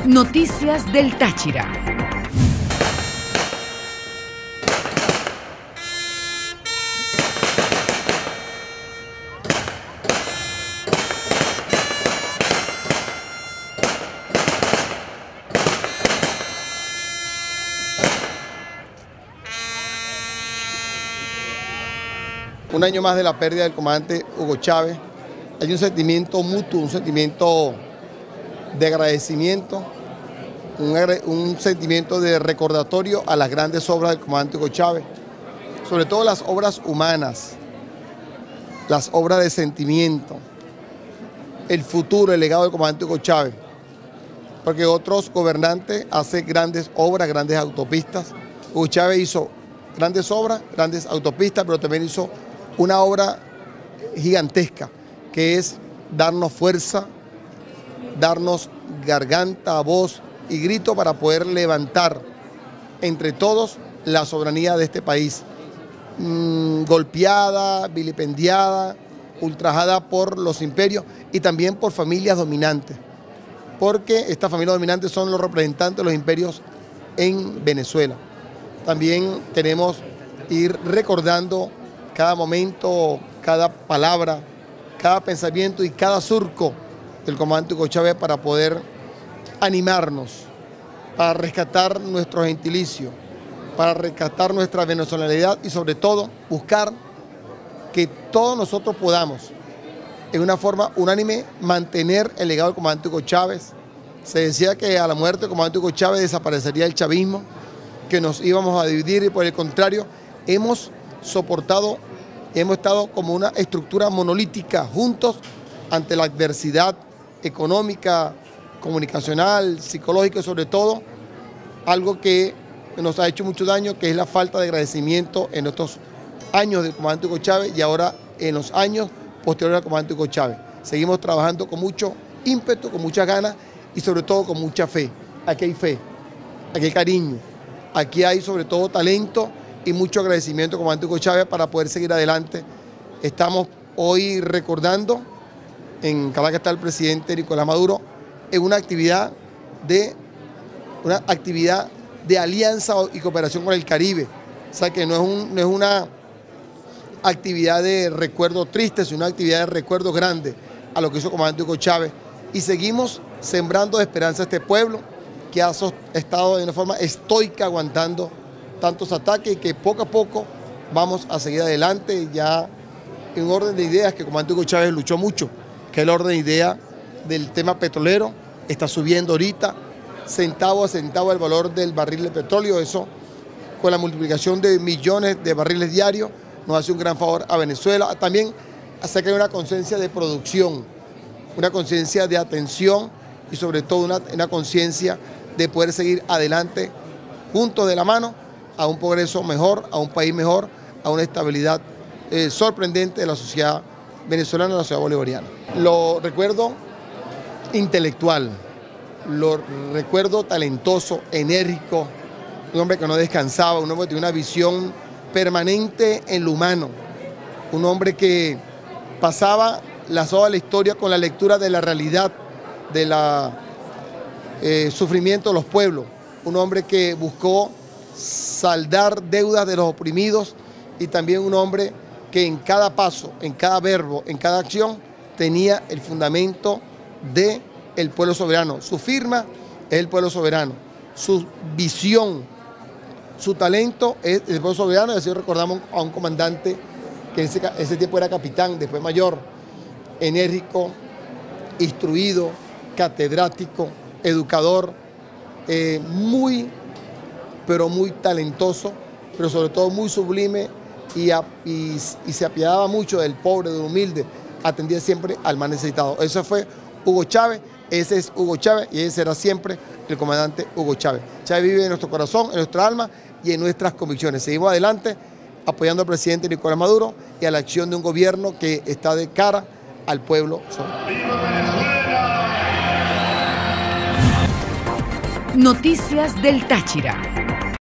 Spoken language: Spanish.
Noticias del Táchira. Un año más de la pérdida del comandante Hugo Chávez. Hay un sentimiento mutuo, un sentimiento de agradecimiento, un sentimiento de recordatorio a las grandes obras del comandante Hugo Chávez, sobre todo las obras humanas, las obras de sentimiento, el futuro, el legado del comandante Hugo Chávez, porque otros gobernantes hacen grandes obras, grandes autopistas. Hugo Chávez hizo grandes obras, grandes autopistas, pero también hizo una obra gigantesca, que es darnos fuerza, darnos garganta, voz y grito para poder levantar entre todos la soberanía de este país, golpeada, vilipendiada, ultrajada por los imperios y también por familias dominantes, porque estas familias dominantes son los representantes de los imperios en Venezuela. También queremos ir recordando cada momento, cada palabra, cada pensamiento y cada surco del comandante Hugo Chávez para poder animarnos, para rescatar nuestro gentilicio, para rescatar nuestra venezolanidad y sobre todo buscar que todos nosotros podamos, en una forma unánime, mantener el legado del comandante Hugo Chávez. Se decía que a la muerte del comandante Hugo Chávez desaparecería el chavismo, que nos íbamos a dividir y por el contrario, hemos soportado, hemos estado como una estructura monolítica juntos ante la adversidad económica, comunicacional, psicológica y sobre todo algo que nos ha hecho mucho daño, que es la falta de agradecimiento en estos años del comandante Hugo Chávez y ahora en los años posteriores al comandante Hugo Chávez. Seguimos trabajando con mucho ímpetu, con muchas ganas y sobre todo con mucha fe. Aquí hay fe, aquí hay cariño, aquí hay sobre todo talento y mucho agradecimiento al comandante Hugo Chávez para poder seguir adelante. Estamos hoy recordando, en Caracas está el presidente Nicolás Maduro, en una actividad de alianza y cooperación con el Caribe. O sea que no es una actividad de recuerdo triste, sino una actividad de recuerdo grande a lo que hizo el comandante Hugo Chávez. Y seguimos sembrando de esperanza a este pueblo que ha estado de una forma estoica aguantando tantos ataques y que poco a poco vamos a seguir adelante ya en un orden de ideas que el comandante Hugo Chávez luchó mucho, que el orden de idea del tema petrolero está subiendo ahorita, centavo a centavo el valor del barril de petróleo. Eso, con la multiplicación de millones de barriles diarios, nos hace un gran favor a Venezuela. También hace que haya una conciencia de producción, una conciencia de atención y sobre todo una conciencia de poder seguir adelante juntos de la mano a un progreso mejor, a un país mejor, a una estabilidad sorprendente de la sociedad venezolana, de la sociedad bolivariana. Lo recuerdo intelectual, lo recuerdo talentoso, enérgico, un hombre que no descansaba, un hombre que tenía una visión permanente en lo humano, un hombre que pasaba las hojas de la historia con la lectura de la realidad, del sufrimiento de los pueblos, un hombre que buscó saldar deudas de los oprimidos y también un hombre que en cada paso, en cada verbo, en cada acción tenía el fundamento del pueblo soberano. Su firma es el pueblo soberano, su visión, su talento es el pueblo soberano. Y así recordamos a un comandante que en ese tiempo era capitán, después mayor, enérgico, instruido, catedrático, educador, muy talentoso, pero sobre todo muy sublime y se apiadaba mucho del pobre, del humilde, atendía siempre al más necesitado. Eso fue Hugo Chávez, ese es Hugo Chávez y ese será siempre el comandante Hugo Chávez. Chávez vive en nuestro corazón, en nuestra alma y en nuestras convicciones. Seguimos adelante apoyando al presidente Nicolás Maduro y a la acción de un gobierno que está de cara al pueblo soberano. Noticias del Táchira.